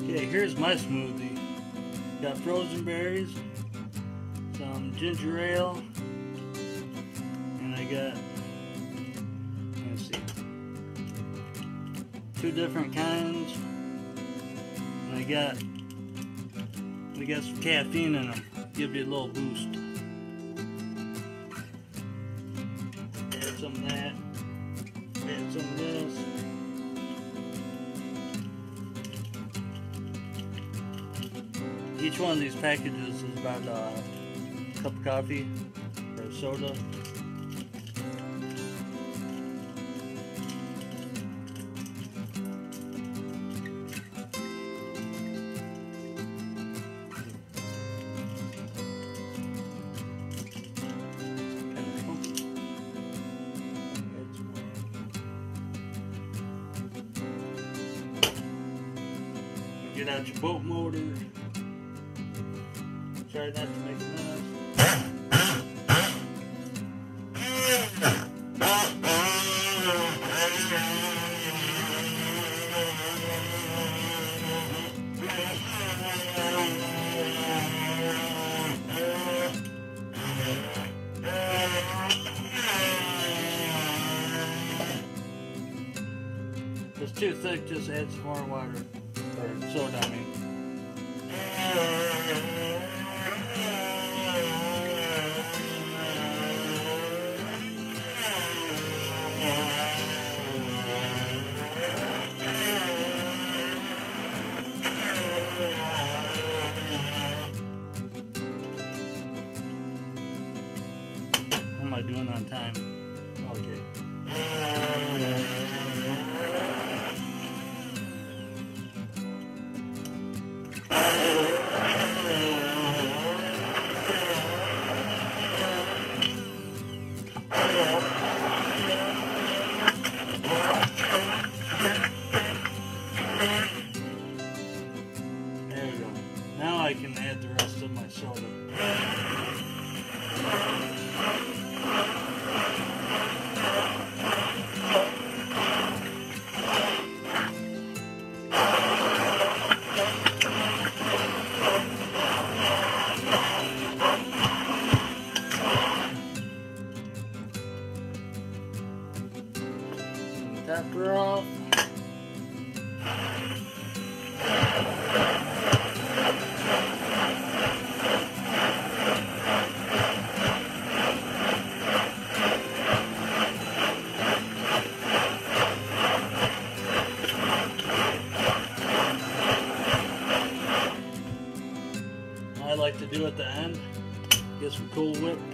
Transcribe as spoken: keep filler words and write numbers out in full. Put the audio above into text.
Okay, here's my smoothie. Got frozen berries, some ginger ale, and I got, let's see, two different kinds, and I got, we got some caffeine in them, give you a little boost. Add some of that, add some of this. Each one of these packages is about a cup of coffee or a soda. Get out your boat motor. Try not to make a mess. If it's too thick, just add some more water. Or soda, I mean. What am I doing on time? Okay. There we go. Now I can add the rest of my soda. Top her off. I like to do at the end, get some Cool Whip.